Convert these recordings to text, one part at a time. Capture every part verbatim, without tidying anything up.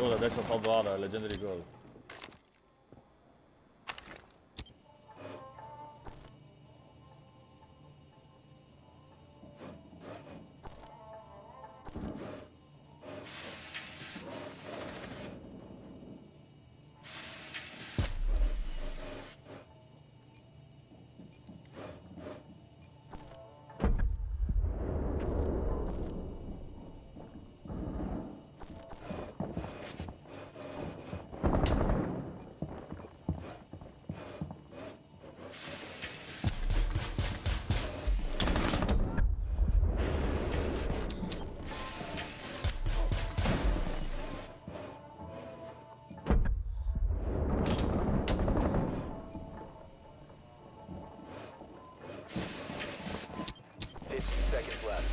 gold adesso salvare, legendary gold. Seconds left.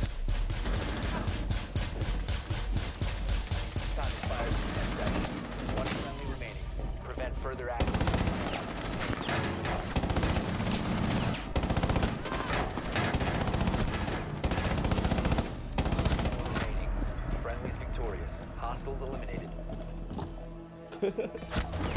Time expires in ten seconds. One friendly remaining. Prevent further action. Remaining. Friendly's victorious. Hostiles eliminated.